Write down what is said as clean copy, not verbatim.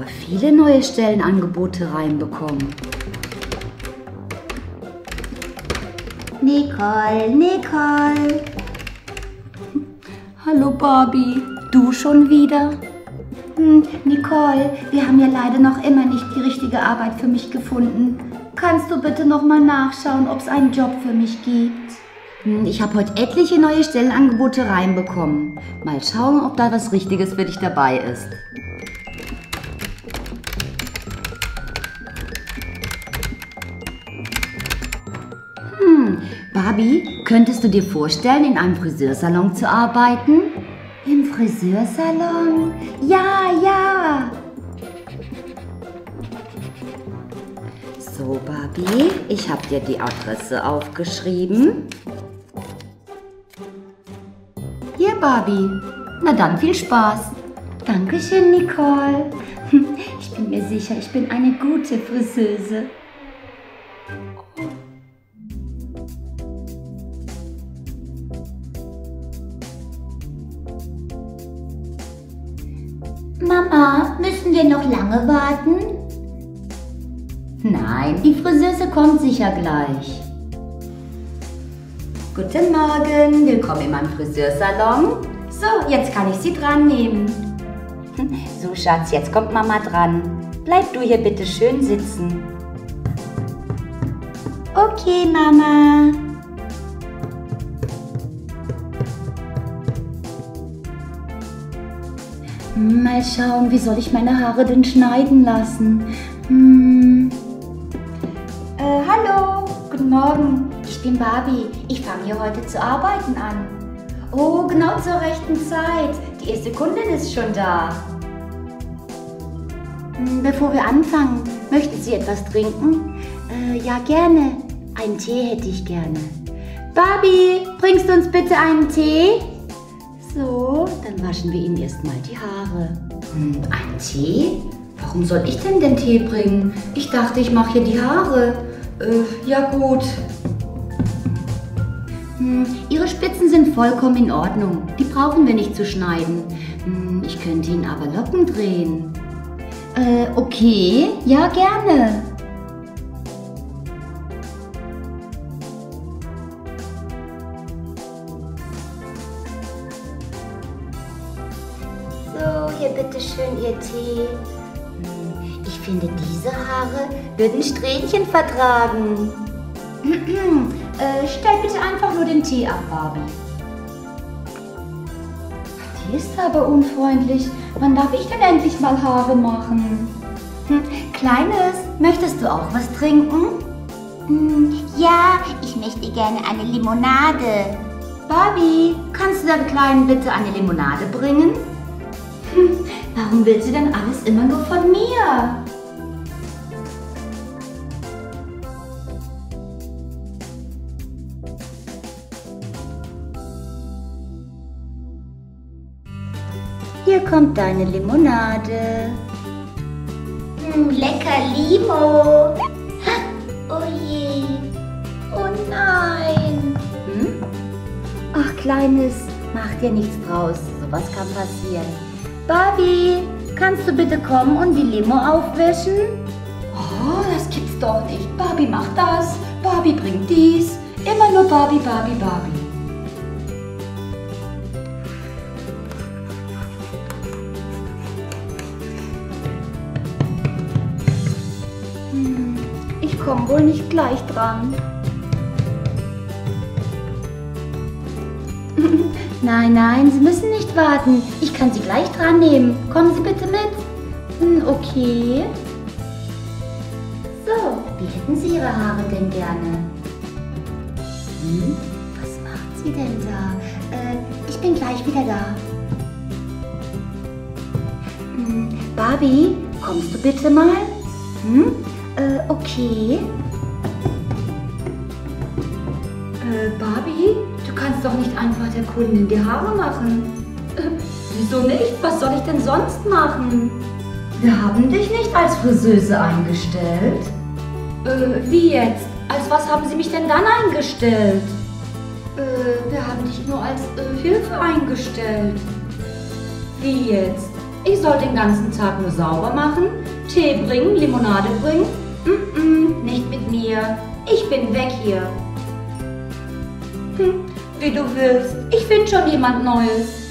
aber viele neue Stellenangebote reinbekommen. Nicole, Nicole. Hallo Barbie, du schon wieder? Nicole, wir haben ja leider noch immer nicht die richtige Arbeit für mich gefunden. Kannst du bitte noch mal nachschauen, ob es einen Job für mich gibt? Ich habe heute etliche neue Stellenangebote reinbekommen. Mal schauen, ob da was Richtiges für dich dabei ist. Barbie, könntest du dir vorstellen, in einem Friseursalon zu arbeiten? Im Friseursalon? Ja, ja! So, Barbie, ich habe dir die Adresse aufgeschrieben. Hier, Barbie. Na dann, viel Spaß. Dankeschön, Nicole. Ich bin mir sicher, ich bin eine gute Friseuse. Mama, müssen wir noch lange warten? Nein, die Friseuse kommt sicher gleich. Guten Morgen, willkommen in meinem Friseursalon. So, jetzt kann ich Sie dran nehmen. So, Schatz, jetzt kommt Mama dran. Bleib du hier bitte schön sitzen. Okay, Mama. Mal schauen, wie soll ich meine Haare denn schneiden lassen? Hallo, guten Morgen. Ich bin Barbie. Ich fange hier heute zu arbeiten an. Oh, genau zur rechten Zeit. Die erste Kundin ist schon da. Bevor wir anfangen, möchten Sie etwas trinken? Ja, gerne. Einen Tee hätte ich gerne. Barbie, bringst du uns bitte einen Tee? So, dann waschen wir Ihnen erstmal die Haare. Einen Tee? Warum soll ich denn den Tee bringen? Ich dachte, ich mache hier die Haare. Ja gut. Ihre Spitzen sind vollkommen in Ordnung. Die brauchen wir nicht zu schneiden. Ich könnte Ihnen aber Locken drehen. Okay. Ja, gerne. So, hier bitte schön Ihr Tee. Ich finde, diese Haare würden Strähnchen vertragen. Stell bitte einfach nur den Tee ab, Barbie. Die ist aber unfreundlich. Wann darf ich denn endlich mal Haare machen? Kleines, möchtest du auch was trinken? Ja, ich möchte gerne eine Limonade. Barbie, kannst du der Kleinen bitte eine Limonade bringen? Warum will sie denn alles immer nur von mir? Hier kommt deine Limonade. Lecker Limo. Oh je. Oh nein. Ach, Kleines, mach dir nichts draus. Sowas kann passieren. Barbie, kannst du bitte kommen und die Limo aufwischen? Oh, das gibt's doch nicht. Barbie macht das, Barbie bringt dies. Immer nur Barbie, Barbie, Barbie. Ich komme wohl nicht gleich dran. Nein, nein, Sie müssen nicht warten. Ich kann Sie gleich dran nehmen. Kommen Sie bitte mit. Okay. So, wie hätten Sie Ihre Haare denn gerne? Was macht sie denn da? Ich bin gleich wieder da. Barbie, kommst du bitte mal? Okay. Barbie, du kannst doch nicht einfach der Kundin die Haare machen. Wieso nicht? Was soll ich denn sonst machen? Wir haben dich nicht als Friseuse eingestellt. Wie jetzt? Als was haben Sie mich denn dann eingestellt? Wir haben dich nur als Hilfe eingestellt. Wie jetzt? Ich soll den ganzen Tag nur sauber machen, Tee bringen, Limonade bringen? Nicht mit mir. Ich bin weg hier. Wie du willst. Ich finde schon jemand Neues.